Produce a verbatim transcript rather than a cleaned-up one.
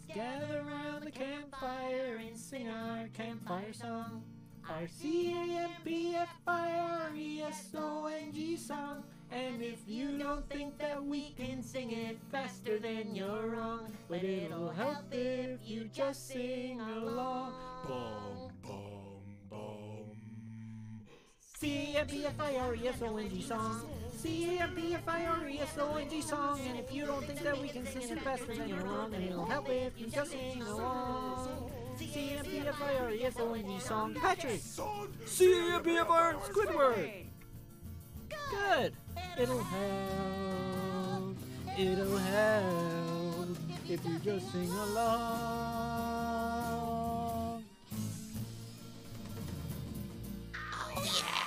gather around the campfire and sing our campfire song. Our C A M P F I R E S O N G song. And if you don't think that we can sing it faster, then you're wrong. But it'll help if you just sing along. Boom, boom, boom. C A M P F I R E S O N G song. C A M P F I R E S O N G song. And if you don't think that we can sing it faster, then you're wrong. And it'll help if you just sing along. C A M P F I R E S O N G song. Patrick! C A M P F I R Squidward! Good! It'll help. It'll help if you just sing along. Oh, yeah.